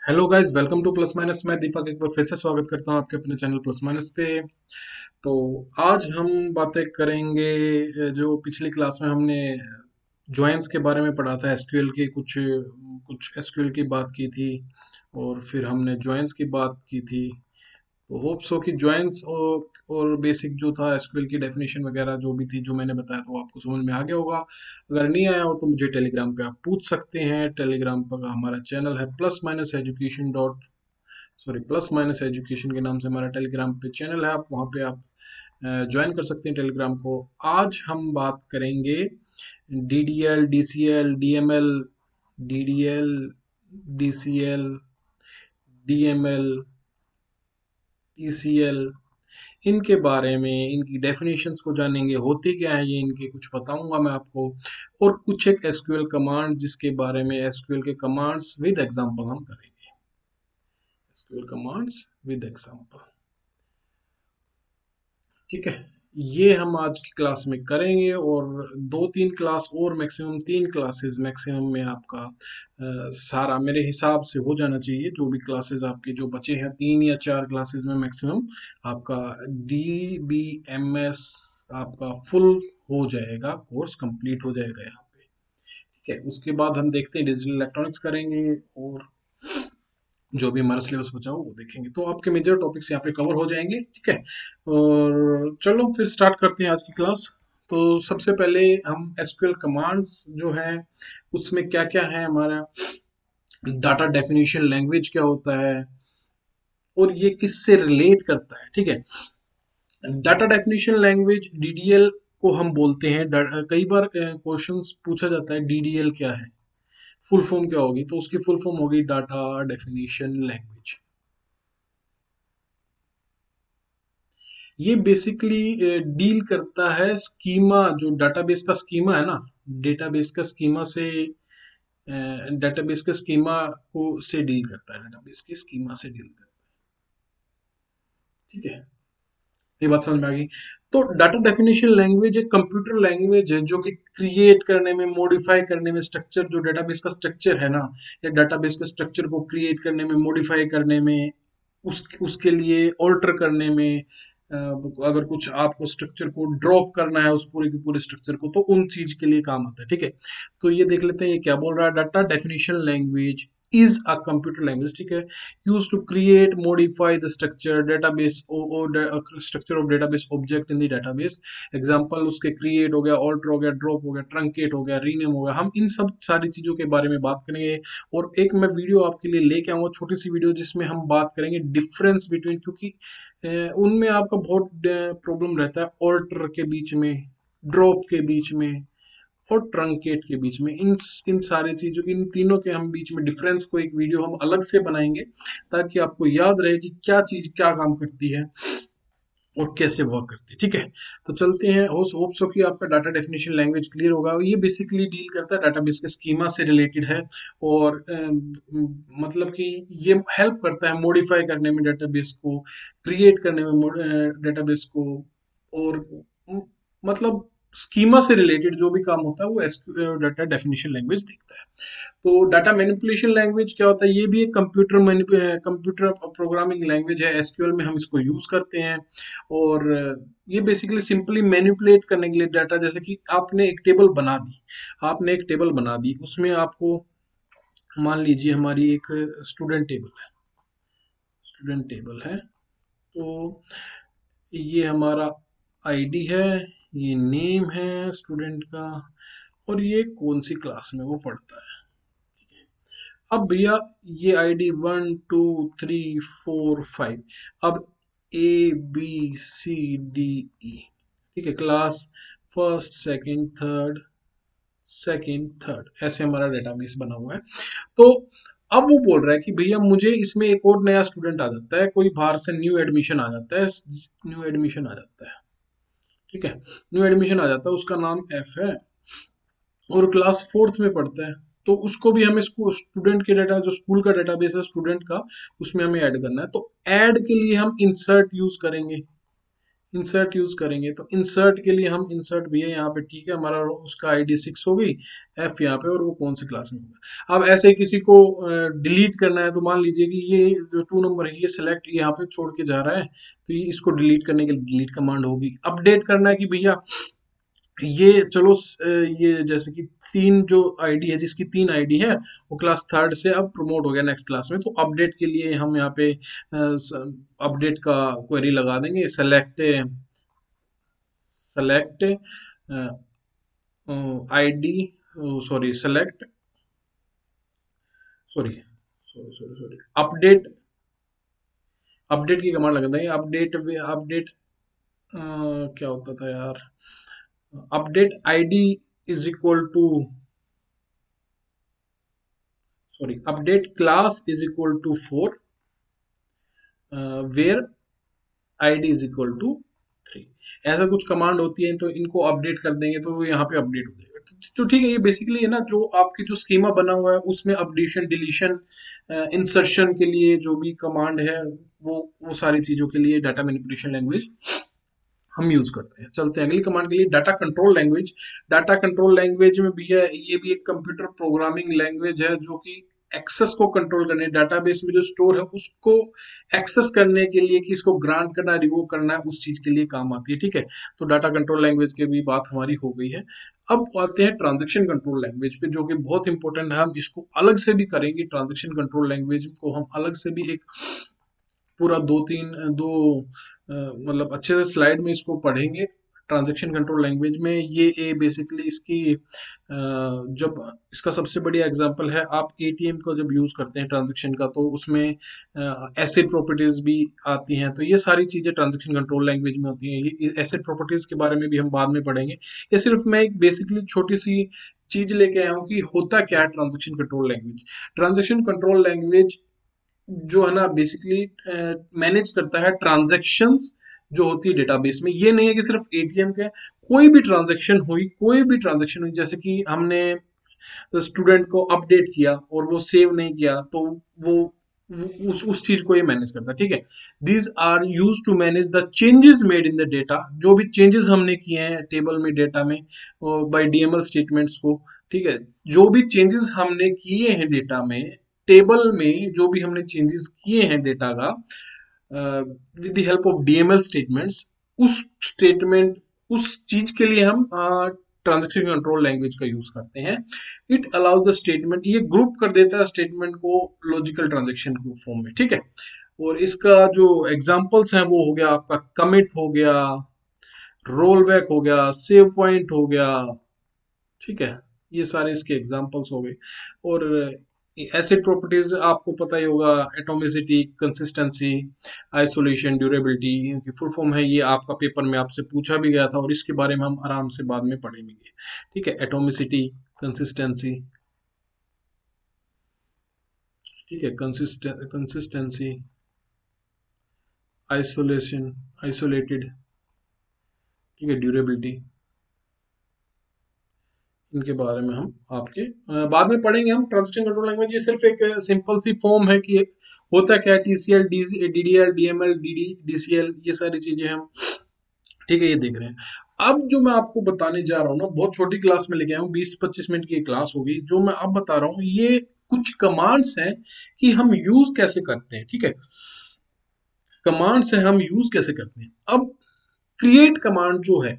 Hello guys, welcome to plus minus. मैं दीपक एक बार फिर से स्वागत करता हूं आपके अपने चैनल प्लस माइनस पे। तो आज हम बातें करेंगे जो पिछली क्लास में हमने जॉइंस के बारे में पढ़ा था। एसक्यूएल की कुछ कुछ एसक्यूएल की बात की थी और फिर हमने जॉइंस की बात की थी। तो होप सो कि जॉइंस और बेसिक जो था एसक्यूएल की डेफिनेशन वगैरह जो भी थी, जो मैंने बताया था, वो आपको समझ में आ गया होगा। अगर नहीं आया हो तो मुझे टेलीग्राम पे आप पूछ सकते हैं। टेलीग्राम पर हमारा चैनल है प्लस माइनस एजुकेशन के नाम से हमारा टेलीग्राम पे चैनल है। आप वहाँ पे आप ज्वाइन कर सकते हैं टेलीग्राम को। आज हम बात करेंगे DDL, DCL, DML, DDL, DCL, DML, TCL, इनके बारे में, इनकी डेफिनेशंस को जानेंगे, होती क्या है ये, इनके कुछ बताऊंगा मैं आपको। और कुछ एक एसक्यूएल कमांड जिसके बारे में, एसक्यूएल के कमांड्स विद एग्जांपल हम करेंगे। एसक्यूएल कमांड्स विद एग्जांपल, ठीक है। ये हम आज की क्लास में करेंगे और दो तीन क्लास और, मैक्सिमम तीन क्लासेस मैक्सिमम में आपका सारा मेरे हिसाब से हो जाना चाहिए। जो भी क्लासेस आपके जो बचे हैं, तीन या चार क्लासेस में मैक्सिमम आपका DBMS आपका फुल हो जाएगा, कोर्स कंप्लीट हो जाएगा यहाँ पे। ठीक है, उसके बाद हम देखते हैं डिजिटल इलेक्ट्रॉनिक्स करेंगे और जो भी हमारा सिलेबस बचा हो वो देखेंगे। तो आपके मेजर टॉपिक्स यहाँ पे कवर हो जाएंगे, ठीक है। और चलो फिर स्टार्ट करते हैं आज की क्लास। तो सबसे पहले हम एसक्यूएल कमांड्स जो है उसमें क्या क्या है हमारा, डाटा डेफिनेशन लैंग्वेज क्या होता है और ये किससे रिलेट करता है, ठीक है। डाटा डेफिनेशन लैंग्वेज DDL को हम बोलते हैं। कई बार क्वेश्चंस पूछा जाता है DDL क्या है, फुल फॉर्म क्या होगी, तो उसकी फुल फॉर्म होगी डाटा डेफिनेशन लैंग्वेज। ये बेसिकली डील करता है स्कीमा, जो डाटाबेस का स्कीमा है ना, डेटाबेस का स्कीमा से, डेटाबेस के स्कीमा को से डील करता है, डेटाबेस के स्कीमा से डील करता है, ठीक है। ये बात समझ में आ गई। तो डाटा डेफिनेशन लैंग्वेज एक कंप्यूटर लैंग्वेज है जो कि क्रिएट करने में, मॉडिफाई करने में, स्ट्रक्चर जो डेटाबेस का स्ट्रक्चर है ना, या डेटाबेस के स्ट्रक्चर को क्रिएट करने में, मॉडिफाई करने में, उसके लिए ऑल्टर करने में, अगर कुछ आपको स्ट्रक्चर को ड्रॉप करना है उस पूरे के पूरे स्ट्रक्चर को, तो उन चीज के लिए काम आता है, ठीक है। तो ये देख लेते हैं ये क्या बोल रहा है। Data definition language is a computer language, ठीक है, use to create modify the structure database और structure of database object in the database. Example उसके क्रिएट हो गया, ऑल्टर हो गया, ड्रॉप हो गया, ट्रंकेट हो गया, रीनेम हो गया। हम इन सब सारी चीजों के बारे में बात करेंगे। और एक मैं वीडियो आपके लिए लेके आऊंगा, छोटी सी वीडियो, जिसमें हम बात करेंगे डिफरेंस बिटवीन, क्योंकि उनमें आपका बहुत प्रॉब्लम रहता है ऑल्टर के बीच में, ड्रॉप के बीच में और ट्रंकेट के बीच में। इन सारी चीजों, इन तीनों के हम बीच में डिफरेंस को एक वीडियो हम अलग से बनाएंगे, ताकि आपको याद रहे कि क्या चीज क्या काम करती है और कैसे वर्क करती है, ठीक है। तो चलते हैं। होप सो कि आपका डाटा डेफिनेशन लैंग्वेज क्लियर होगा। ये बेसिकली डील करता है डेटाबेस के स्कीमा से रिलेटेड है। और मतलब कि ये हेल्प करता है मॉडिफाई करने में डेटाबेस को, क्रिएट करने में डेटाबेस को। और मतलब स्कीमा से रिलेटेड जो भी काम होता है वो डाटा डेफिनेशन लैंग्वेज देखता है। तो डाटा मैनिपुलेशन लैंग्वेज क्या होता है, ये भी एक कंप्यूटर प्रोग्रामिंग लैंग्वेज है। एसक्यूएल में हम इसको यूज करते हैं। और ये बेसिकली सिंपली मैनिपुलेट करने के लिए डाटा, जैसे कि आपने एक टेबल बना दी, उसमें आपको, मान लीजिए हमारी एक स्टूडेंट टेबल है। तो ये हमारा आईडी है, ये नेम है स्टूडेंट का, और ये कौन सी क्लास में वो पढ़ता है। अब भैया ये आईडी 1 2 3 4 5, अब ABCDE, ठीक है, क्लास फर्स्ट सेकंड थर्ड, ऐसे हमारा डेटाबेस बना हुआ है। तो अब वो बोल रहा है कि भैया मुझे इसमें एक और नया स्टूडेंट आ जाता है, कोई बाहर से न्यू एडमिशन आ जाता है, ठीक है, न्यू एडमिशन आ जाता है, उसका नाम F है और क्लास फोर्थ में पढ़ता है। तो उसको भी हमें स्टूडेंट के डाटा, जो स्कूल का डेटाबेस है स्टूडेंट का, उसमें हमें ऐड करना है। तो ऐड के लिए हम इंसर्ट यूज करेंगे। इंसर्ट यूज करेंगे, तो इंसर्ट के लिए हम इंसर्ट भी है यहाँ पे, ठीक है, हमारा उसका आईडी 6 हो गई, एफ यहाँ पे, और वो कौन से क्लास में होगा। अब ऐसे किसी को डिलीट करना है, तो मान लीजिए कि ये जो 2 नंबर है ये सिलेक्ट यहाँ पे छोड़ के जा रहा है, तो ये इसको डिलीट करने के लिए डिलीट कमांड होगी। अपडेट करना है कि भैया ये चलो ये जैसे कि 3 जो आईडी है, जिसकी 3 आईडी है, वो क्लास थर्ड से अब प्रमोट हो गया नेक्स्ट क्लास में, तो अपडेट के लिए हम यहाँ पे अपडेट का क्वेरी लगा देंगे, select ID, sorry select, sorry sorry sorry sorry update, update की कमांड लगा देंगे, अपडेट अपडेट क्या होता था यार, update ID is equal to, sorry update class is equal to 4 where ID is equal to 3, ऐसा कुछ कमांड होती है, तो इनको अपडेट कर देंगे तो वो यहाँ पे अपडेट हो जाएगा। तो ठीक है, ये बेसिकली है ना, जो आपकी जो स्कीमा बना हुआ है उसमें अपडेशन, डिलीशन, इंसर्शन के लिए जो भी कमांड है, वो सारी चीजों के लिए डाटा मैनिपुलेशन लैंग्वेज हम यूज करते हैं। चलते हैं अगली कमांड के लिए, data control language. Data control language में भी है, ये भी एक कंप्यूटर प्रोग्रामिंग लैंग्वेज है, जो कि एक्सेस को कंट्रोल करने, डाटाबेस में जो स्टोर है उसको एक्सेस करने के लिए, कि इसको ग्रांट करना, रिवोक करना है, उस चीज के लिए काम आती है, ठीक है। तो डाटा कंट्रोल लैंग्वेज की भी बात हमारी हो गई है। अब आते हैं ट्रांजेक्शन कंट्रोल लैंग्वेज पे, जो कि बहुत इंपॉर्टेंट है, हम इसको अलग से भी करेंगे। ट्रांजेक्शन कंट्रोल लैंग्वेज को हम अलग से भी एक पूरा दो मतलब अच्छे से स्लाइड में इसको पढ़ेंगे। ट्रांजैक्शन कंट्रोल लैंग्वेज में ये बेसिकली इसकी जब इसका सबसे बढ़िया एग्जांपल है, आप एटीएम को जब यूज करते हैं ट्रांजैक्शन का, तो उसमें एसिड प्रॉपर्टीज भी आती हैं, तो ये सारी चीजें ट्रांजैक्शन कंट्रोल लैंग्वेज में होती हैं। ये एसिड प्रॉपर्टीज के बारे में भी हम बाद में पढ़ेंगे। ये सिर्फ मैं एक बेसिकली छोटी सी चीज लेके आया हूँ कि होता क्या है transaction control language. Transaction control language जो है ना, बेसिकली मैनेज करता है ट्रांजैक्शंस जो होती है डेटाबेस में। ये नहीं है कि सिर्फ एटीएम के, कोई भी ट्रांजैक्शन हुई, कोई भी ट्रांजैक्शन हुई, जैसे कि हमने स्टूडेंट को अपडेट किया और वो सेव नहीं किया, तो वो उस चीज को ये मैनेज करता है, ठीक है। These are use to manage the changes made in the data, जो भी चेंजेस हमने किए हैं टेबल में, डेटा में, बाय डीएमएल स्टेटमेंट्स को, ठीक है। जो भी चेंजेस हमने किए हैं डेटा में, टेबल में जो भी हमने चेंजेस किए हैं डेटा का, with the help of DML statements, उस स्टेटमेंट, उस चीज के लिए हम ट्रांजैक्शन कंट्रोल लैंग्वेज का यूज करते हैं। इट अलाउज द स्टेटमेंट, ये ग्रुप कर देता है स्टेटमेंट को लॉजिकल ट्रांजैक्शन को फॉर्म में, ठीक है। और इसका जो एग्जांपल्स हैं वो हो गया आपका कमिट हो गया, रोल बैक हो गया, सेव पॉइंट हो गया, ठीक है। ये सारे इसके एग्जांपल्स हो गए। और एसिड प्रॉपर्टीज आपको पता ही होगा, एटॉमिसिटी, कंसिस्टेंसी, आइसोलेशन, ड्यूरेबिलिटी, इनकी फुल फॉर्म है। ये आपका पेपर में आपसे पूछा भी गया था, और इसके बारे में हम आराम से बाद में पढ़ेंगे, ठीक है। एटॉमिसिटी, कंसिस्टेंसी, ठीक है, कंसिस्टेंसी, आइसोलेशन, आइसोलेटेड, ठीक है, ड्यूरेबिलिटी, इनके बारे में हम आपके बाद में पढ़ेंगे हम। ट्रांजैक्शन कंट्रोल लैंग्वेज ये सिर्फ एक सिंपल सी फॉर्म है कि होता क्या है, टीसीएल, डीडीएल, डीएमएल, डीसीएल, ये सारी चीजें हम, ठीक है, ये देख रहे हैं। अब जो मैं आपको बताने जा रहा हूँ ना, बहुत छोटी क्लास में लेके आया हूँ, 20-25 मिनट की क्लास होगी। जो मैं अब बता रहा हूँ ये कुछ कमांड्स हैं कि हम यूज कैसे करते हैं, ठीक है। कमांड्स हैं, हम यूज कैसे करते हैं। अब क्रिएट कमांड जो है,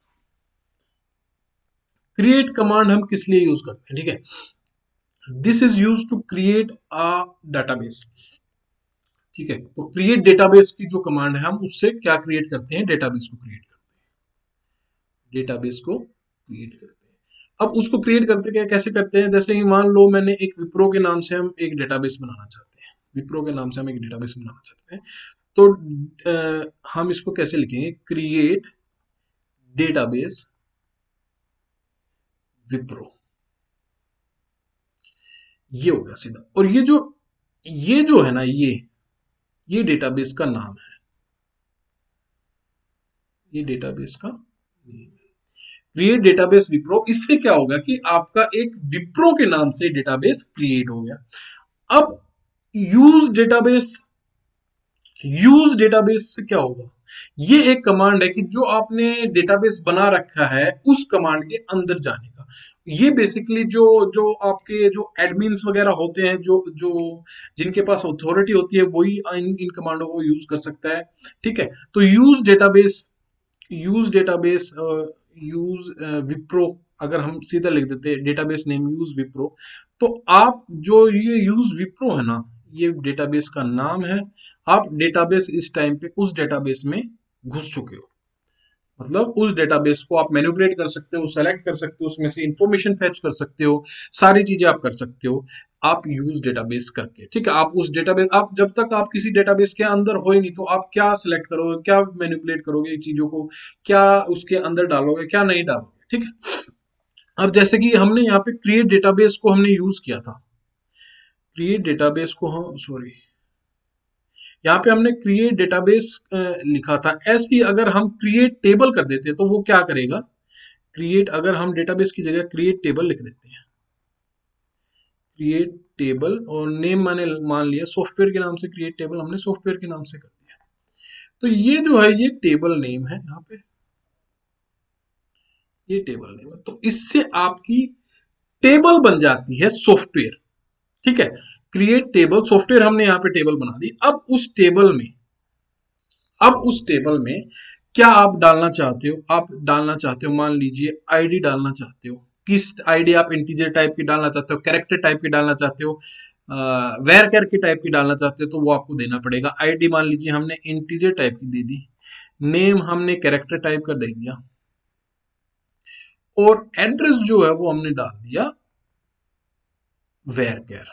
क्रिएट कमांड हम किस लिए यूज करते हैं, ठीक है। This is use to create a database, ठीक है। तो क्रिएट डेटाबेस की जो कमांड है, हम उससे क्या क्रिएट करते हैं, डेटाबेस को क्रिएट करते हैं, डेटाबेस को क्रिएट करते हैं। अब उसको क्रिएट करते क्या, कैसे करते हैं, जैसे कि मान लो मैंने एक विप्रो के नाम से हम एक डेटाबेस बनाना चाहते हैं, विप्रो के नाम से हम एक डेटाबेस बनाना चाहते हैं, तो हम इसको कैसे लिखेंगे, क्रिएट डेटाबेस विप्रो, ये हो गया सीधा। और ये जो है ना, ये डेटाबेस का नाम है, ये डेटाबेस का क्रिएट डेटाबेस विप्रो। इससे क्या होगा कि आपका एक विप्रो के नाम से डेटाबेस क्रिएट हो गया। अब यूज डेटाबेस, यूज डेटाबेस से क्या होगा, ये एक कमांड है कि जो आपने डेटाबेस बना रखा है उस कमांड के अंदर जाने का। ये बेसिकली जो जो आपके जो एडमिन्स वगैरह होते हैं, जो जो जिनके पास अथॉरिटी होती है, वही इन कमांडों को यूज कर सकता है। ठीक है, तो यूज डेटाबेस यूज विप्रो, अगर हम सीधा लिख देते हैं डेटाबेस नेम यूज विप्रो, तो आप जो ये यूज विप्रो है ना, ये डेटाबेस का नाम है। आप डेटाबेस इस टाइम पे उस डेटाबेस में घुस चुके हो, मतलब उस डेटाबेस को आप मैनिपुलेट कर सकते हो, सेलेक्ट कर सकते हो, उसमें से इंफॉर्मेशन फेच कर सकते हो, सारी चीजें आप कर सकते हो आप यूज डेटाबेस करके। ठीक है, आप उस डेटाबेस, आप जब तक आप किसी डेटाबेस के अंदर हो ही नहीं, तो आप क्या सिलेक्ट करोगे, क्या मैनिपुलेट करोगे चीजों को, क्या उसके अंदर डालोगे, क्या नहीं डालोगे। ठीक है, अब जैसे कि हमने यहाँ पे क्रिएट डेटाबेस को हमने यूज किया था, क्रिएट डेटाबेस को हम सॉरी यहाँ पे हमने क्रिएट डेटाबेस लिखा था। ऐसे ही अगर हम क्रिएट टेबल कर देते हैं तो वो क्या करेगा, क्रिएट, अगर हम डेटाबेस की जगह क्रिएट टेबल लिख देते हैं, क्रिएट टेबल, और नेम मैंने मान लिया सॉफ्टवेयर के नाम से, क्रिएट टेबल हमने सॉफ्टवेयर के नाम से कर दिया, तो ये जो है ये टेबल नेम है, यहाँ पे ये टेबल नेम है, तो इससे आपकी टेबल बन जाती है सॉफ्टवेयर। ठीक है, क्रिएट टेबल सॉफ्टवेयर, हमने यहाँ पे टेबल बना दी। अब उस टेबल में क्या आप डालना चाहते हो, आप डालना चाहते हो, मान लीजिए आईडी डालना चाहते हो, किस आईडी आप इंटीजर टाइप की डालना चाहते हो, कैरेक्टर टाइप की डालना चाहते हो, वेर कैर की टाइप की डालना चाहते हो, तो वो आपको देना पड़ेगा। आईडी मान लीजिए हमने इंटीजर टाइप की दे दी, नेम हमने कैरेक्टर टाइप का दे दिया, और एड्रेस जो है वो हमने डाल दिया वेर कैर।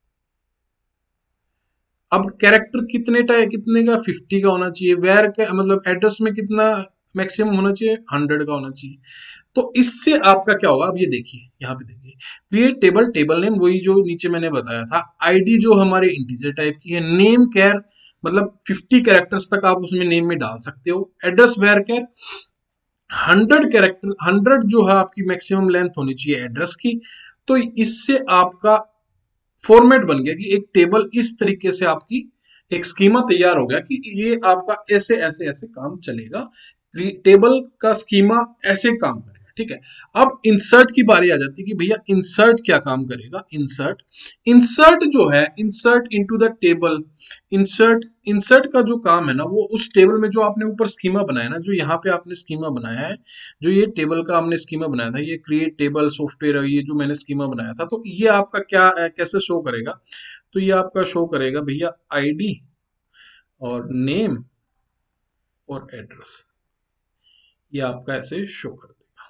अब कैरेक्टर कितने का, 50 का होना चाहिए, वेर का मतलब एड्रेस में कितना मैक्सिमम होना चाहिए, 100 का होना चाहिए। तो इससे आपका क्या होगा, अब ये देखिए, यहाँ पे देखिए, क्रिएट टेबल, टेबल नेम वही जो नीचे मैंने बताया था, आईडी जो हमारे इंटीजर टाइप की है, नेम कैर मतलब 50 कैरेक्टर्स तक आप उसमें नेम में डाल सकते हो, एड्रेस वेर कैर 100 कैरेक्टर, 100 जो है आपकी मैक्सिमम लेंथ होनी चाहिए एड्रेस की। तो इससे आपका फॉर्मेट बन गया कि एक टेबल इस तरीके से आपकी एक स्कीमा तैयार हो गया कि ये आपका ऐसे ऐसे ऐसे काम चलेगा, टेबल का स्कीमा ऐसे काम करेगा। ठीक है, अब इंसर्ट की बारी आ जाती है कि भैया इंसर्ट क्या काम करेगा। इंसर्ट, इंसर्ट जो है, insert into the table, insert, insert का जो काम है ना, वो उस टेबल में जो आपने ऊपर स्कीमा बनाया ना, जो यहाँ पे आपने स्कीमा बनाया है, जो ये टेबल का हमने स्कीमा बनाया था, ये क्रिएट टेबल सॉफ्टवेयर है, ये जो मैंने स्कीमा बनाया था, तो ये आपका क्या कैसे शो करेगा, तो ये आपका शो करेगा भैया आईडी और नेम और एड्रेस, ये आपका ऐसे शो कर देगा।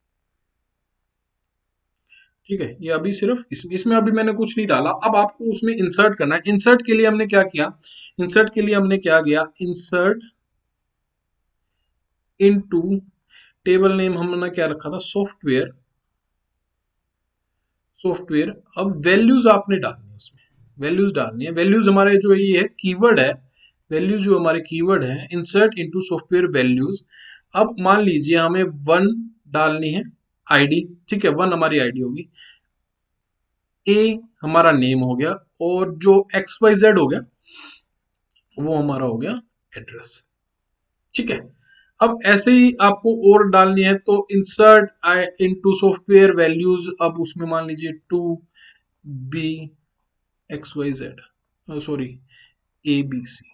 ठीक है, ये अभी सिर्फ इसमें अभी मैंने कुछ नहीं डाला। अब आपको उसमें इंसर्ट करना है। इंसर्ट के लिए हमने क्या किया, इंसर्ट के लिए हमने क्या किया, इंसर्ट इनटू टेबल नेम हमने क्या रखा था, सॉफ्टवेयर, सॉफ्टवेयर। अब वैल्यूज आपने डालनी है उसमें, वैल्यूज डालनी है, वैल्यूज हमारे जो ये है कीवर्ड है, वैल्यूज जो हमारे कीवर्ड है, इंसर्ट इनटू सॉफ्टवेयर वैल्यूज। अब मान लीजिए हमें 1 डालनी है आईडी, ठीक है, 1 हमारी आईडी होगी, ए हमारा नेम हो गया, और जो XYZ हो गया वो हमारा हो गया एड्रेस। ठीक है, अब ऐसे ही आपको और डालनी है, तो इंसर्ट इनटू सॉफ्टवेयर वैल्यूज, अब उसमें मान लीजिए 2BXYZ, सॉरी ABC।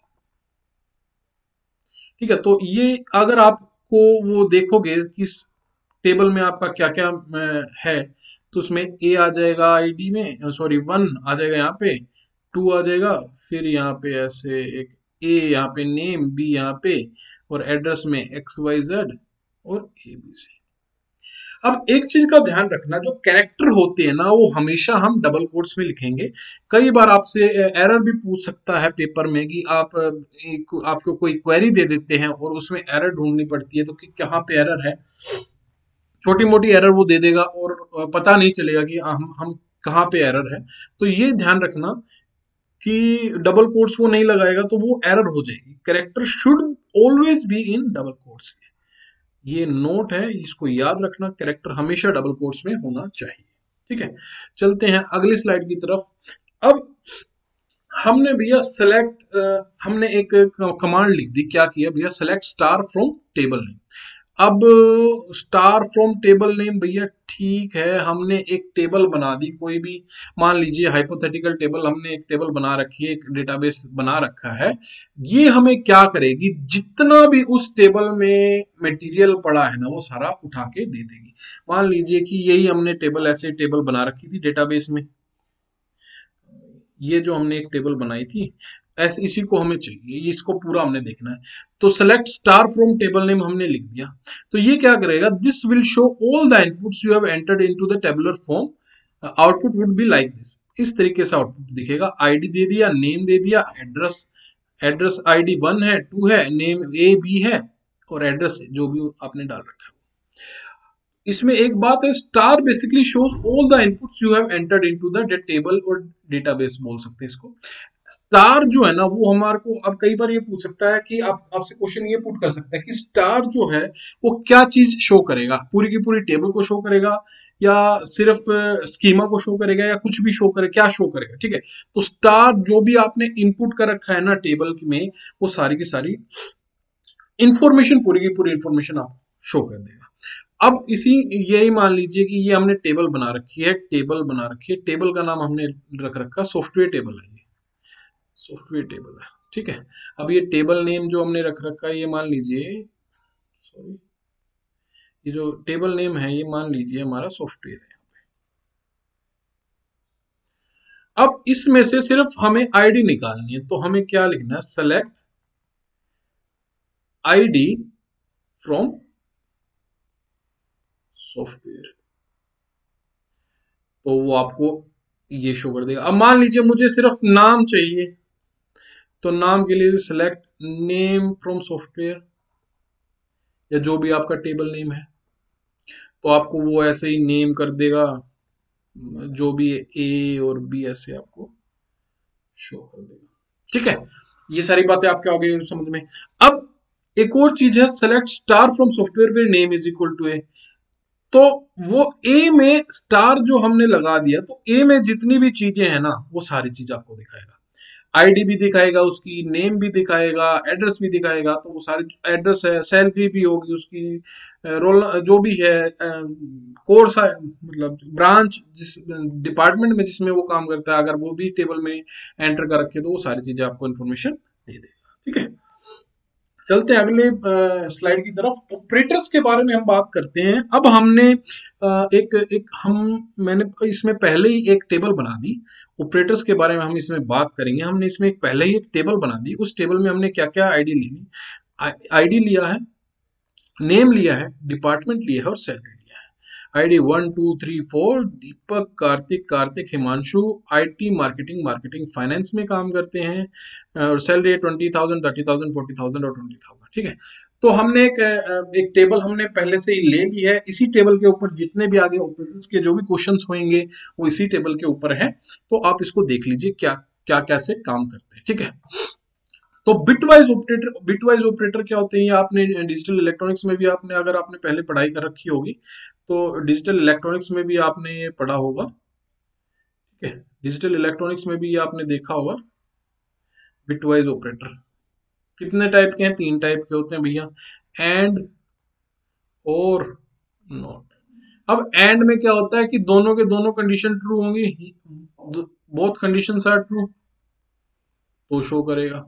ठीक है, तो ये अगर आपको वो देखोगे कि टेबल में आपका क्या क्या है, तो उसमें ए आ जाएगा आईडी में, सॉरी 1 आ जाएगा यहाँ पे, 2 आ जाएगा, फिर यहाँ पे ऐसे एक ए यहाँ पे, नेम बी यहाँ पे, और एड्रेस में XYZ और ABC। अब एक चीज का ध्यान रखना, जो कैरेक्टर होते हैं ना, वो हमेशा हम डबल कोट्स में लिखेंगे। कई बार आपसे एरर भी पूछ सकता है पेपर में कि आपको कोई क्वेरी दे देते हैं और उसमें एरर ढूंढनी पड़ती है, तो कि कहाँ पे एरर है, छोटी मोटी एरर वो दे देगा और पता नहीं चलेगा कि हम कहाँ पे एरर है। तो ये ध्यान रखना कि डबल कोट्स वो नहीं लगाएगा तो वो एरर हो जाएगी। Character should always be in double quotes, ये नोट है, इसको याद रखना, कैरेक्टर हमेशा डबल कोट्स में होना चाहिए। ठीक है, चलते हैं अगली स्लाइड की तरफ। अब हमने भैया सेलेक्ट, हमने एक कमांड लिख दी, क्या किया भैया, select star from table name. अब स्टार फ्रॉम टेबल नेम भैया ठीक है, हमने एक टेबल बना दी कोई भी, मान लीजिए हाइपोथेटिकल टेबल, हमने एक टेबल बना रखी है, एक डेटाबेस बना रखा है। ये हमें क्या करेगी, जितना भी उस टेबल में मटेरियल पड़ा है ना वो सारा उठा के दे देगी। मान लीजिए कि यही हमने टेबल, ऐसे टेबल बना रखी थी डेटाबेस में, ये जो हमने एक टेबल बनाई थी, ऐसे इसी को हमें चाहिए, इसको पूरा हमने देखना है। तो select star from table name हमने लिख दिया। तो ये क्या करेगा, this will show all the inputs you have entered into the tabular form, output would be like this. इस तरीके से आउटपुट दिखेगा। आईडी दे दिया, नेम दे दिया, एड्रेस, एड्रेस आईडी 1 है, 2 है, नेम ए बी है, और एड्रेस जो भी आपने डाल रखा है। इसमें एक बात है, star basically shows all the inputs you have entered into the table और डेटाबेस बोल सकते हैं इसको। स्टार जो है ना वो हमारे को अब कई बार ये पूछ सकता है कि आप आपसे क्वेश्चन ये पुट कर सकता है कि स्टार जो है वो क्या चीज शो करेगा, पूरी की पूरी टेबल को शो करेगा, या सिर्फ स्कीमा को शो करेगा, या कुछ भी शो करे, क्या शो करेगा, ठीक है। तो स्टार जो भी आपने इनपुट कर रखा है ना टेबल में, वो सारी की सारी इंफॉर्मेशन, पूरी की पूरी इंफॉर्मेशन आपको शो कर देगा। अब इसी, यही मान लीजिए कि ये हमने टेबल बना रखी है, टेबल बना रखी है, टेबल का नाम हमने रख रखा सॉफ्टवेयर टेबल है, ये सॉफ्टवेयर टेबल है, ठीक है। अब ये टेबल नेम जो हमने रख रखा है, ये मान लीजिए, सॉरी, ये जो टेबल नेम है ये मान लीजिए हमारा सॉफ्टवेयर है। अब इसमें से सिर्फ हमें आईडी निकालनी है, तो हमें क्या लिखना है, सेलेक्ट आईडी फ्रॉम सॉफ्टवेयर। तो वो आपको ये शो कर देगा। अब मान लीजिए मुझे सिर्फ नाम चाहिए, तो नाम के लिए सिलेक्ट नेम फ्रॉम सॉफ्टवेयर, या जो भी आपका टेबल नेम है, तो आपको वो ऐसे ही नेम कर देगा, जो भी ए और बी ऐसे आपको शो कर देगा, ठीक है। ये सारी बातें आपके आ गई समझ में। अब एक और चीज है, select star from software where name is equal to A. तो वो ए में स्टार जो हमने लगा दिया, तो ए में जितनी भी चीजें हैं ना वो सारी चीज आपको दिखाएगा। आईडी भी दिखाएगा उसकी, नेम भी दिखाएगा, एड्रेस भी दिखाएगा, तो वो सारे एड्रेस है, सैलरी भी होगी उसकी, रोल जो भी है, कोर्स मतलब ब्रांच जिस डिपार्टमेंट में जिसमें वो काम करता है, अगर वो भी टेबल में एंटर कर रखे तो वो सारी चीजें आपको इन्फॉर्मेशन दे देगा, ठीक है। चलते हैं अगले स्लाइड की तरफ। ऑपरेटर्स के बारे में हम बात करते हैं। अब हमने एक एक हम मैंने इसमें पहले ही एक टेबल बना दी। ऑपरेटर्स के बारे में हम इसमें बात करेंगे। हमने इसमें एक पहले ही एक टेबल बना दी, उस टेबल में हमने क्या क्या आईडी ली, आईडी लिया है, नेम लिया है, डिपार्टमेंट लिया है, और सैलरी लिया है। ID 1 2 3 4, Deepak, Kartik, Kartik, Himanshu, IT, marketing, marketing finance में काम करते हैं, और सैलरी 20,000, 30,000, 40,000 और 20,000, ठीक है। तो हमने एक टेबल हमने पहले से ही ले ली है। इसी टेबल के ऊपर जितने भी आगे ऑपरेटर्स के जो भी क्वेश्चंस होंगे वो इसी टेबल के ऊपर है। तो आप इसको देख लीजिए क्या क्या कैसे काम करते हैं, ठीक है। तो बिटवाइज ऑपरेटर क्या होते हैं, ये आपने डिजिटल इलेक्ट्रॉनिक्स में भी आपने, अगर आपने पहले पढ़ाई कर रखी होगी तो डिजिटल इलेक्ट्रॉनिक्स में भी आपने ये पढ़ा होगा, ठीक है। डिजिटल इलेक्ट्रॉनिक्स में भी ये आपने देखा होगा बिटवाइज ऑपरेटर। कितने टाइप के हैं, 3 टाइप के होते हैं भैया, एंड, और, नॉट। अब एंड में क्या होता है कि दोनों के दोनों कंडीशन ट्रू होंगी, बोथ कंडीशंस आर ट्रू, तो शो करेगा,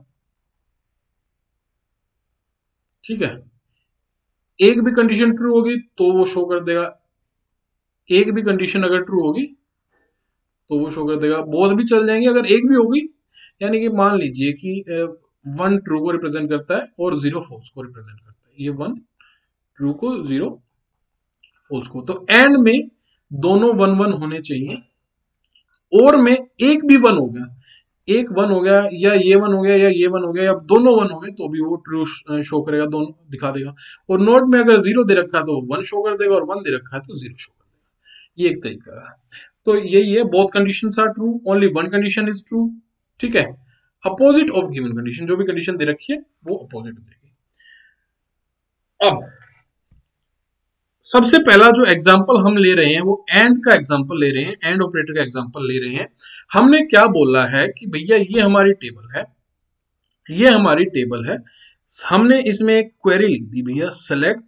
ठीक है। एक भी कंडीशन ट्रू होगी तो वो शो कर देगा, एक भी कंडीशन अगर ट्रू होगी तो वो शो कर देगा, बोथ भी चल जाएंगे अगर एक भी होगी। यानी कि मान लीजिए कि 1 ट्रू को रिप्रेजेंट करता है और 0 फॉल्स को रिप्रेजेंट करता है, ये 1 ट्रू को, 0 फॉल्स को। तो एंड में दोनों 1 1 होने चाहिए, और में एक भी 1 हो गया, एक 1 हो गया, या ये 1 हो गया, या ये 1 हो गया, या दोनों 1 हो गए, तो भी वो ट्रू शो करेगा, दोनों दिखा देगा। और नोट में अगर 0 दे रखा है तो 1 शो कर देगा, और 1 दे रखा है तो 0 शो कर देगा। ये एक तरीका है। तो यही है, both conditions are true, only one condition is true, ठीक है। अपोजिट ऑफ गिवन कंडीशन, जो भी कंडीशन दे रखी है वो अपोजिट देगी। अब सबसे पहला जो एग्जांपल हम ले रहे हैं वो एंड का एग्जांपल ले रहे हैं, एंड ऑपरेटर का एग्जांपल ले रहे हैं। हमने क्या बोला है कि भैया ये हमारी टेबल है, ये हमारी टेबल है। हमने इसमें एक क्वेरी लिख दी भैया, सेलेक्ट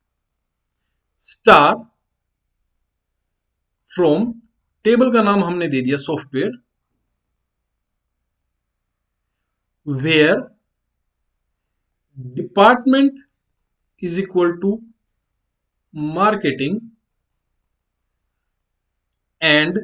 स्टार फ्रॉम, टेबल का नाम हमने दे दिया software, where department is equal to marketing and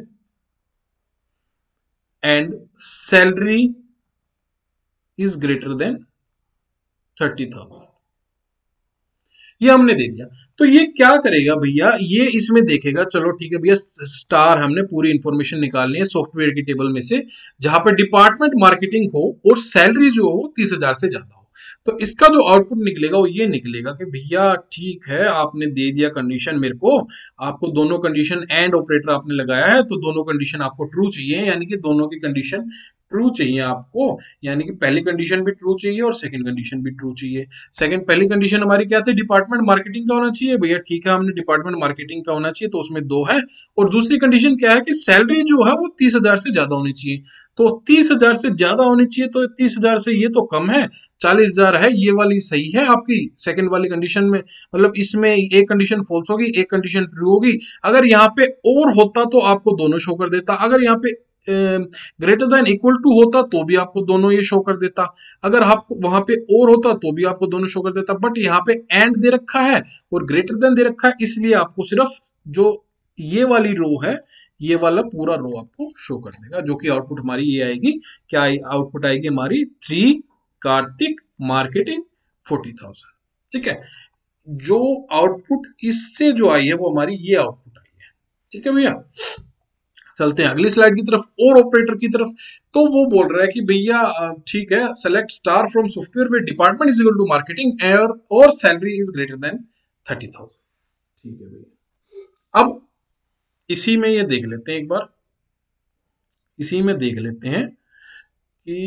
salary is greater than 30,000। ये हमने दे दिया। तो ये क्या करेगा भैया, ये इसमें देखेगा, चलो ठीक है भैया, स्टार हमने पूरी इंफॉर्मेशन निकालनी है सॉफ्टवेयर की टेबल में से, जहां पर डिपार्टमेंट मार्केटिंग हो और सैलरी जो हो 30,000 से ज्यादा हो। तो इसका जो आउटपुट निकलेगा वो ये निकलेगा कि भैया ठीक है, आपने दे दिया कंडीशन मेरे को, आपको दोनों कंडीशन एंड ऑपरेटर आपने लगाया है, तो दोनों कंडीशन आपको ट्रू चाहिए, यानी कि दोनों की कंडीशन ट्रू चाहिए आपको, यानी कि पहली कंडीशन भी ट्रू चाहिए और सेकंड कंडीशन भी ट्रू चाहिए। सेकंड, पहली कंडीशन हमारी क्या थी, डिपार्टमेंट मार्केटिंग का होना चाहिए, भैया ठीक है, हमने डिपार्टमेंट मार्केटिंग का होना चाहिए, तो उसमें 2 है। और दूसरी कंडीशन क्या है कि सैलरी जो है वो 30,000 से ज्यादा होनी चाहिए, तो 30,000 से ज्यादा होनी चाहिए, तो 30,000 से ये तो कम है, 40,000 है, ये वाली सही है आपकी सेकंड वाली कंडीशन में, मतलब इसमें एक कंडीशन फॉल्स होगी, एक कंडीशन ट्रू होगी। अगर यहाँ पे और होता तो आपको दोनों शो कर देता, अगर यहाँ पे ग्रेटर देन इक्वल टू होता तो भी आपको दोनों ये शो कर देता, अगर आपको वहां पे और होता तो भी आपको दोनों शो कर देता, बट यहाँ पे एंड दे रखा है और ग्रेटर देन दे रखा है, इसलिए आपको सिर्फ जो ये वाली रो है, ये वाला पूरा रो आपको शो कर देगा, जो कि आउटपुट हमारी ये आएगी, क्या आउटपुट आएगी हमारी, 3 कार्तिक मार्केटिंग 40,000। ठीक है, जो आउटपुट इससे जो आई है वो हमारी ये आउटपुट आई है। ठीक है भैया, चलते हैं अगली स्लाइड की तरफ और ऑपरेटर की तरफ। तो वो बोल रहा है कि भैया ठीक है, सेलेक्ट स्टार फ्रॉम सॉफ्टवेयर में department is equal to marketing और सैलरी इज ग्रेटर देन 30,000। ठीक है भैया, अब इसी में ये देख लेते हैं एक बार, इसी में देख लेते हैं कि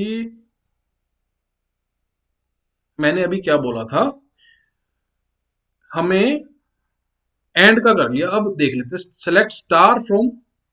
मैंने अभी क्या बोला था, हमें एंड का कर लिया, अब देख लेते हैं सेलेक्ट स्टार फ्रॉम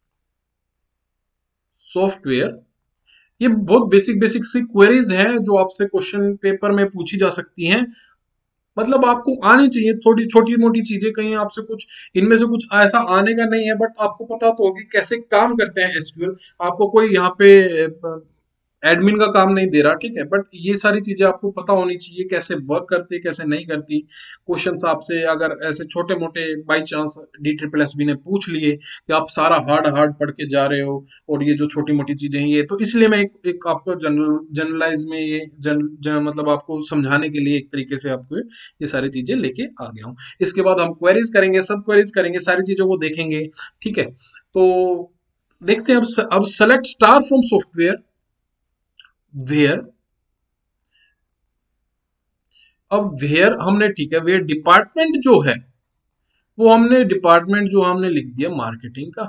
सॉफ्टवेयर। ये बहुत बेसिक बेसिक सी क्वेरीज हैं जो आपसे क्वेश्चन पेपर में पूछी जा सकती हैं, मतलब आपको आनी चाहिए, थोड़ी छोटी मोटी चीजें, कहीं आपसे कुछ इनमें से कुछ ऐसा आने का नहीं है, बट आपको पता तो होगी कैसे काम करते हैं एसक्यूएल। आपको कोई यहाँ पे एडमिन का काम नहीं दे रहा, ठीक है, बट ये सारी चीजें आपको पता होनी चाहिए, कैसे वर्क करती है कैसे नहीं करती। क्वेश्चंस आपसे अगर ऐसे छोटे मोटे बाई चांस DSSS ने पूछ लिए कि आप सारा हार्ड हार्ड पढ़ के जा रहे हो और ये जो छोटी मोटी चीजें हैं ये, तो इसलिए मैं एक आपको जनरलाइज में ये मतलब आपको समझाने के लिए एक तरीके से आपको ये सारी चीजें लेके आ गया हूँ। इसके बाद हम क्वेरीज करेंगे, सब क्वेरीज करेंगे, सारी चीजों को देखेंगे। ठीक है, तो देखते हैं अब select star from software where, अब वेयर हमने ठीक है, वेयर डिपार्टमेंट जो है वो हमने डिपार्टमेंट जो हमने लिख दिया मार्केटिंग का,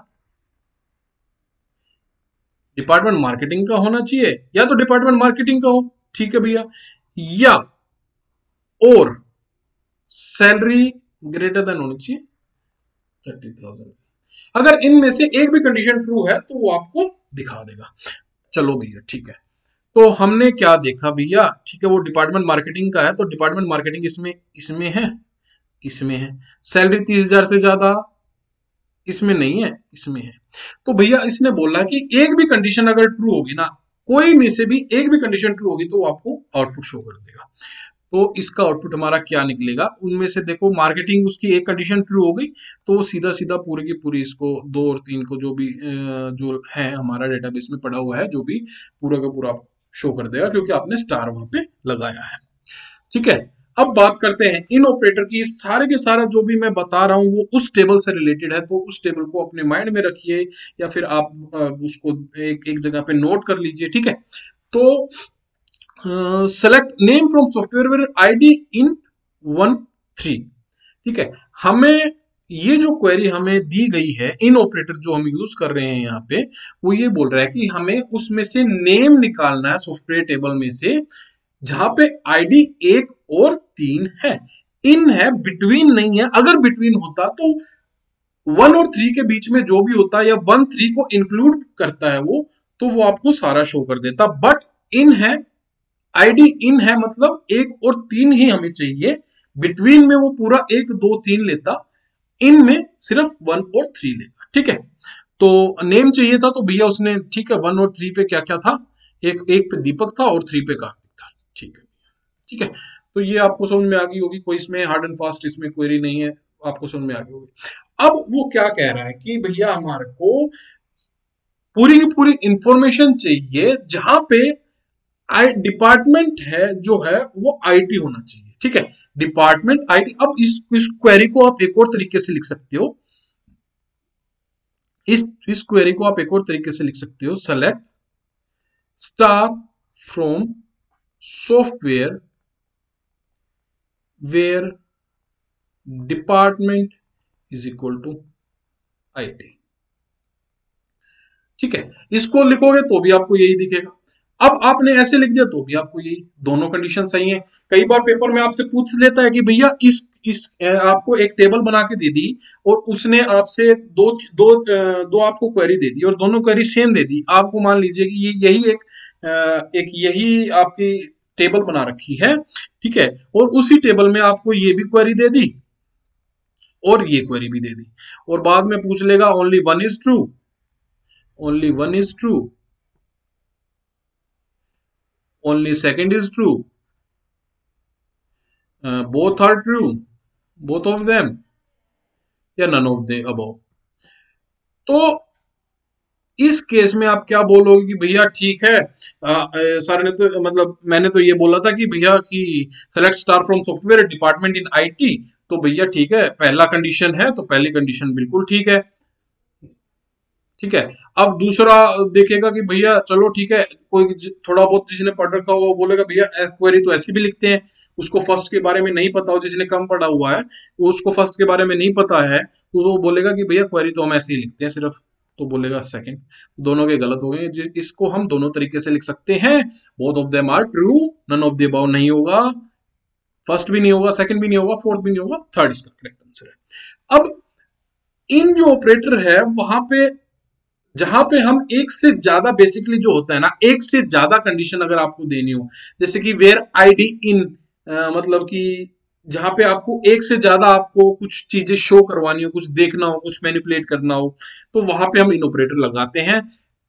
डिपार्टमेंट मार्केटिंग का होना चाहिए, या तो डिपार्टमेंट मार्केटिंग का हो, ठीक है भैया, या और सैलरी ग्रेटर देन होनी चाहिए 30,000। अगर इनमें से एक भी कंडीशन ट्रू है तो वो आपको दिखा देगा। चलो भैया ठीक है, तो हमने क्या देखा भैया, ठीक है, वो डिपार्टमेंट मार्केटिंग का है, तो डिपार्टमेंट मार्केटिंग इसमें इसमें है, इसमें है, सैलरी 30,000 से ज्यादा इसमें नहीं है, इसमें है। तो भैया इसने बोला कि एक भी कंडीशन अगर ट्रू होगी ना, कोई में से भी एक भी कंडीशन ट्रू होगी तो वो आपको आउटपुट शो कर देगा। तो इसका आउटपुट हमारा क्या निकलेगा, उनमें से देखो मार्केटिंग उसकी एक कंडीशन ट्रू हो गई, तो वो सीधा सीधा पूरी की पूरी इसको 2 और 3 को जो भी जो है हमारा डेटाबेस में पड़ा हुआ है जो भी पूरा का पूरा शो कर देगा, क्योंकि आपने स्टार वहां पे लगाया है। ठीक है, अब बात करते हैं इन ऑपरेटर की। सारे के सारा जो भी मैं बता रहा हूं वो उस टेबल से रिलेटेड है, तो उस टेबल को अपने माइंड में रखिए, या फिर आप उसको एक जगह पे नोट कर लीजिए। ठीक है, तो select name from software ID in 1-3। ठीक है, हमें ये जो क्वेरी हमें दी गई है, इन ऑपरेटर जो हम यूज कर रहे हैं यहाँ पे, वो ये बोल रहा है कि हमें उसमें से नेम निकालना है सॉफ्टवेयर टेबल में से, जहां पे आईडी 1 और 3 है। इन है, बिटवीन नहीं है। अगर बिटवीन होता तो 1 और 3 के बीच में जो भी होता है या 1 3 को इंक्लूड करता है वो, तो वो आपको सारा शो कर देता। बट इन है, आईडी इन है मतलब 1 और 3 ही हमें चाहिए। बिटवीन में वो पूरा 1 2 3 लेता, इन में सिर्फ 1 और 3 लेगा। ठीक है, तो नेम चाहिए था तो भैया उसने, ठीक है, 1 और 3 पे क्या क्या था, एक एक पे दीपक था और 3 पे कार्तिक था। ठीक है, ठीक है, तो ये आपको समझ में आ गई होगी, कोई इसमें हार्ड एंड फास्ट इसमें क्वेरी नहीं है, आपको समझ में आ गई होगी। अब वो क्या कह रहा है कि भैया हमारे को पूरी की पूरी इंफॉर्मेशन चाहिए जहां पे आई डिपार्टमेंट है जो है वो आईटी होना चाहिए। ठीक है, डिपार्टमेंट आईटी। अब इस क्वेरी को आप एक और तरीके से लिख सकते हो, इस क्वेरी को आप एक और तरीके से लिख सकते हो, select star from software where department is equal to IT. ठीक है, इसको लिखोगे तो भी आपको यही दिखेगा। अब आपने ऐसे लिख दिया तो भी आपको यही, दोनों कंडीशन सही है। कई बार पेपर में आपसे पूछ लेता है कि भैया इस आपको एक टेबल बना के दे दी और उसने आपसे दो आपको क्वेरी दे दी और दोनों क्वेरी सेम दे दी। आपको मान लीजिए कि ये एक यही आपकी टेबल बना रखी है, ठीक है, और उसी टेबल में आपको ये भी क्वेरी दे दी और ये क्वेरी भी दे दी, और बाद में पूछ लेगा only one is true, only one is true, only second is true, both are true, both of them, या none of the above। तो इस केस में आप क्या बोलोगे कि भैया ठीक है, सर ने तो मतलब मैंने तो ये बोला था कि भैया कि select star from software department in IT, तो भैया ठीक है, पहला कंडीशन है तो पहली कंडीशन बिल्कुल ठीक है। ठीक है, अब दूसरा देखेगा कि भैया चलो ठीक है, कोई थोड़ा बहुत जिसने पढ़ रखा होगा वो बोलेगा भैया क्वेरी तो ऐसी भी लिखते हैं, उसको फर्स्ट के बारे में नहीं पता हो, जिसने कम पढ़ा हुआ है उसको फर्स्ट के बारे में नहीं पता है, तो वो बोलेगा कि भैया क्वेरी तो हम ऐसे ही लिखते हैं सिर्फ, तो बोलेगा सेकंड। दोनों के गलत हो गए, इसको हम दोनों तरीके से लिख सकते हैं, both of them are true, none of the above नहीं होगा, फर्स्ट भी नहीं होगा, सेकंड भी नहीं होगा, फोर्थ भी नहीं होगा, थर्ड इसका करेक्ट आंसर है। अब इन जो ऑपरेटर है वहां पे जहां पे हम एक से ज्यादा, बेसिकली जो होता है ना, एक से ज्यादा कंडीशन अगर आपको देनी हो, जैसे कि वेयर आईडी इन, मतलब कि जहां पे आपको एक से ज्यादा आपको कुछ चीजें शो करवानी हो, कुछ देखना हो, कुछ मैनिपुलेट करना हो, तो वहां पे हम इन ऑपरेटर लगाते हैं।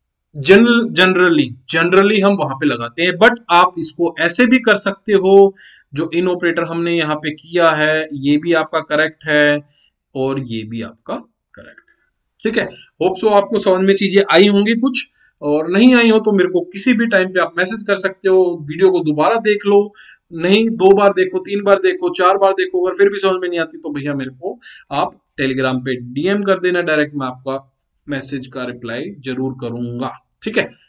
जनरली हम वहां पे लगाते हैं, बट आप इसको ऐसे भी कर सकते हो, जो इन ऑपरेटर हमने यहाँ पे किया है ये भी आपका करेक्ट है और ये भी आपका करेक्ट। ठीक है, होप सो आपको समझ में चीजें आई होंगी कुछ, और नहीं आई हो तो मेरे को किसी भी टाइम पे आप मैसेज कर सकते हो, वीडियो को दोबारा देख लो, नहीं 2 बार देखो, 3 बार देखो, 4 बार देखो, अगर फिर भी समझ में नहीं आती तो भैया मेरे को आप टेलीग्राम पे डीएम कर देना डायरेक्ट, मैं आपका मैसेज का रिप्लाई जरूर करूंगा। ठीक है,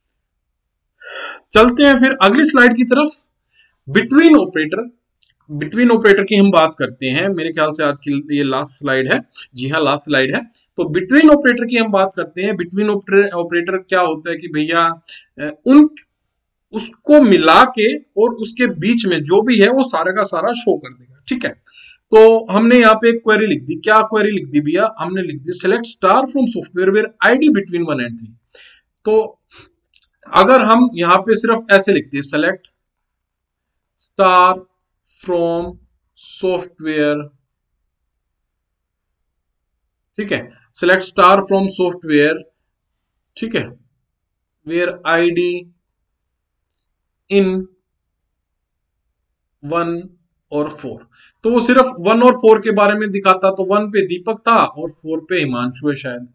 चलते हैं फिर अगली स्लाइड की तरफ। बिटवीन ऑपरेटर, बिटवीन ऑपरेटर की हम बात करते हैं, मेरे ख्याल से आज की ये लास्ट स्लाइड है, जी हाँ लास्ट स्लाइड है। तो बिटवीन ऑपरेटर की हम बात करते हैं। बिटवीन ऑपरेटर क्या होता है कि भैया उन उसको मिला के और उसके बीच में जो भी है वो सारा का सारा शो कर देगा। ठीक है, तो हमने यहाँ पे एक क्वेरी लिख दी, क्या क्वेरी लिख दी भैया, हमने लिख दी select star from software where ID between 1 and 3। तो अगर हम यहाँ पे सिर्फ ऐसे लिखते हैं, सेलेक्ट स्टार फ्रॉम सॉफ्टवेयर, ठीक है, सेलेक्ट स्टार फ्रॉम सॉफ्टवेयर, ठीक है, वेयर आईडी इन 1 और 4, तो वो सिर्फ 1 और 4 के बारे में दिखाता, तो 1 पे दीपक था और 4 पे हिमांशु है शायद,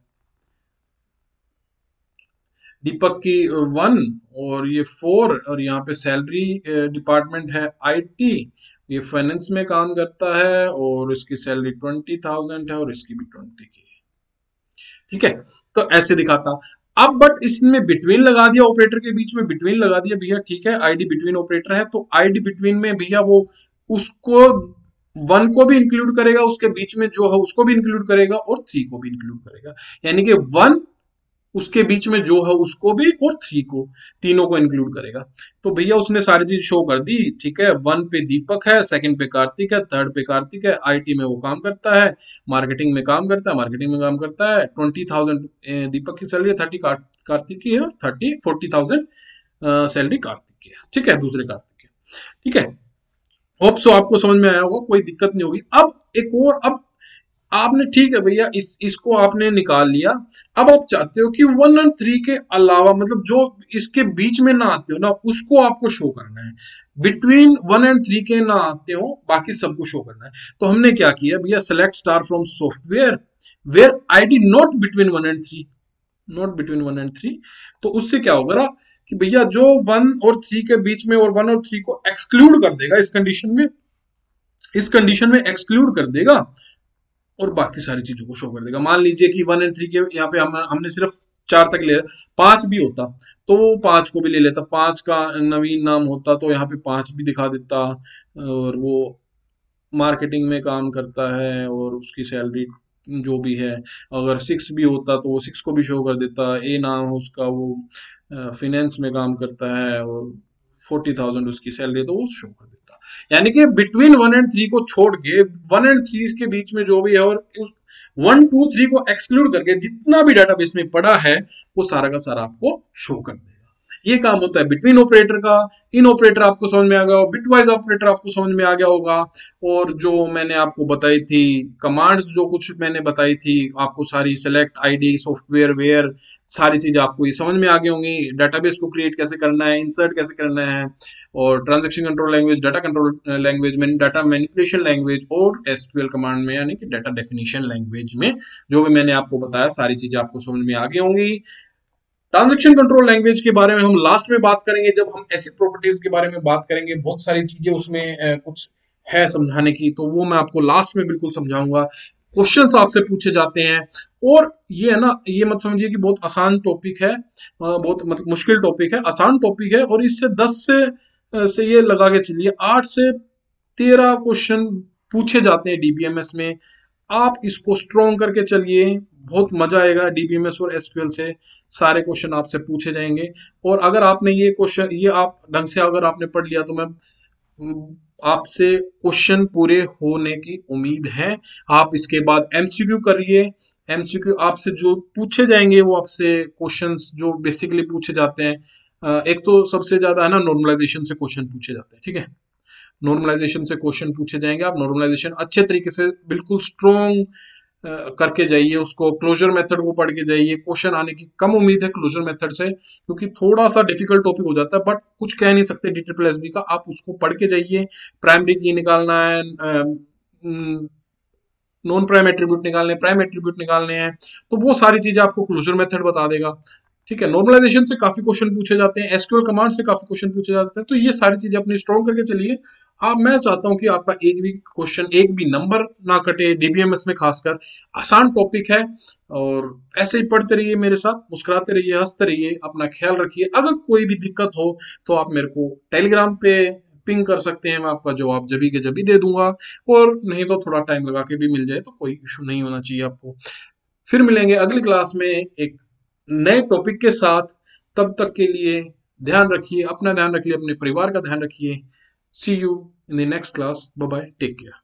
दीपक की 1 और ये 4, और यहाँ पे सैलरी डिपार्टमेंट है आईटी, ये फाइनेंस में काम करता है और इसकी सैलरी 20,000 है और इसकी भी 20 की है। ठीक है, तो ऐसे दिखाता। अब बट इसमें बिटवीन लगा दिया, ऑपरेटर के बीच में बिटवीन लगा दिया भैया, ठीक है, आईडी बिटवीन ऑपरेटर है तो आईडी बिटवीन में भैया वो उसको 1 को भी इंक्लूड करेगा, उसके बीच में जो है उसको भी इंक्लूड करेगा और 3 को भी इंक्लूड करेगा, यानी कि 1 उसके बीच में जो है उसको भी और 3 को, तीनों को इंक्लूड करेगा। तो भैया उसने सारी चीज शो कर दी, ठीक है। 1 पे दीपक है, सेकंड पे कार्तिक है, थर्ड पे कार्तिक है, आईटी में वो काम करता है, मार्केटिंग में काम करता है, मार्केटिंग में काम करता है। 20,000 दीपक की सैलरी है, 30 कार्तिक की है, और 40,000 सैलरी कार्तिक की है, ठीक है, दूसरे कार्तिक की है, ठीक है। होप सो आपको समझ में आया होगा, कोई दिक्कत नहीं होगी। अब एक और, अब आपने, ठीक है भैया, इसको आपने निकाल लिया। अब आप चाहते हो कि 1 और 3 के अलावा, मतलब जो इसके बीच में ना आते हो ना, उसको आपको शो करना है। बिटवीन 1 और 3 के ना आते हो, बाकी सबको शो करना है। तो हमने क्या किया भैया, select star from software where ID not between 1 और 3, नॉट बिटवीन 1 और 3। तो उससे क्या होगा ना कि भैया जो 1 और 3 के बीच में, और 1 और 3 को एक्सक्लूड कर देगा इस कंडीशन में, इस कंडीशन में एक्सक्लूड कर देगा, और बाकी सारी चीजों को शो कर देगा। मान लीजिए कि 1 और 3 के यहाँ पे हमने सिर्फ 4 तक ले, 5 भी होता तो वो 5 को भी ले लेता, 5 का नवीन नाम होता तो यहाँ पे 5 भी दिखा देता, और वो मार्केटिंग में काम करता है और उसकी सैलरी जो भी है। अगर 6 भी होता तो वो 6 को भी शो कर देता, ए नाम है उसका, वो फिनेंस में काम करता है और 40,000 उसकी सैलरी, तो वो शो कर देता। यानी कि बिटवीन 1 और 3 को छोड़ के 1 और 3 के बीच में जो भी है, और 1 2 3 को एक्सक्लूड करके जितना भी डाटाबेस में पड़ा है, वो सारा का सारा आपको शो कर देगा। ये काम होता है बिटवीन ऑपरेटर का। इन ऑपरेटर आपको समझ में आ गया, बिटवाइज ऑपरेटर आपको समझ में आ गया होगा। और जो मैंने आपको बताई थी कमांड्स, जो कुछ मैंने बताई थी आपको सारी, सेलेक्ट, आईडी, सॉफ्टवेयर, वेयर, सारी चीज आपको ये समझ में आ गई होंगी। डाटाबेस को क्रिएट कैसे करना है, इंसर्ट कैसे करना है, और transaction control language, data control language में, डाटा मैनिपुलेशन लैंग्वेज, और एसक्यूएल कमांड में यानी कि डाटा डेफिनेशन लैंग्वेज में, जो भी मैंने आपको बताया सारी चीजें आपको समझ में आ गई होंगी। ट्रांजैक्शन कंट्रोल लैंग्वेज के बारे में हम लास्ट में बात करेंगे, जब हम एसिड प्रॉपर्टीज के बारे में बात करेंगे। बहुत सारी चीजें उसमें कुछ है समझाने की, तो वो मैं आपको लास्ट में बिल्कुल समझाऊंगा। क्वेश्चंस आपसे पूछे जाते हैं, और ये है ना, ये मत समझिए कि बहुत आसान टॉपिक है, बहुत मतलब मुश्किल टॉपिक है, आसान टॉपिक है। और इससे 10 से ये लगा के चलिए 8 से 13 क्वेश्चन पूछे जाते हैं डीबीएमएस में। आप इसको स्ट्रॉन्ग करके चलिए, बहुत मजा आएगा। डीबीएमएस और एसक्यूएल से सारे क्वेश्चन आपसे पूछे जाएंगे। और अगर आपने ये क्वेश्चन, ये आप ढंग से अगर आपने पढ़ लिया, तो मैं आपसे क्वेश्चन पूरे होने की उम्मीद है। आप इसके बाद एमसीक्यू करिए। एमसीक्यू आपसे जो पूछे जाएंगे, वो आपसे क्वेश्चंस जो बेसिकली पूछे जाते हैं, एक तो सबसे ज्यादा है ना, नॉर्मलाइजेशन से क्वेश्चन पूछे जाते हैं, ठीक है। नॉर्मलाइजेशन से क्वेश्चन पूछे जाएंगे। आप नॉर्मलाइजेशन अच्छे तरीके से बिल्कुल स्ट्रॉन्ग करके जाइए, उसको क्लोजर मेथड को पढ़ के जाइए। क्वेश्चन आने की कम उम्मीद है क्लोजर मेथड से, क्योंकि थोड़ा सा डिफिकल्ट टॉपिक हो जाता है, बट कुछ कह नहीं सकते डी ट्रिपल एस बी का। आप उसको पढ़ के जाइए। प्राइमरी की निकालना है, नॉन प्राइम एट्रीब्यूट निकालने, प्राइम एट्रीब्यूट निकालने हैं, तो वो सारी चीजें आपको क्लोजर मेथड बता देगा, ठीक है। नॉर्मलाइजेशन से काफी क्वेश्चन पूछे जाते हैं, एसक्यूएल कमांड से काफी क्वेश्चन पूछे जाते हैं। तो ये सारी चीजें अपनी स्ट्रॉन्ग करके चलिए। आप, मैं चाहता हूं कि आपका एक भी क्वेश्चन, एक भी नंबर ना कटे डीबीएमएस में, खासकर आसान टॉपिक है। और ऐसे ही पढ़ते रहिए मेरे साथ, मुस्कुराते रहिए, हंसते रहिए, अपना ख्याल रखिए। अगर कोई भी दिक्कत हो तो आप मेरे को टेलीग्राम पे पिंग कर सकते हैं, मैं आपका जवाब जभी के जभी दे दूंगा। और नहीं तो थोड़ा टाइम लगा के भी मिल जाए तो कोई इशू नहीं होना चाहिए आपको। फिर मिलेंगे अगली क्लास में एक नए टॉपिक के साथ। तब तक के लिए ध्यान रखिए, अपना ध्यान रखिए, अपने परिवार का ध्यान रखिए। See you in the next class. Bye bye, take care.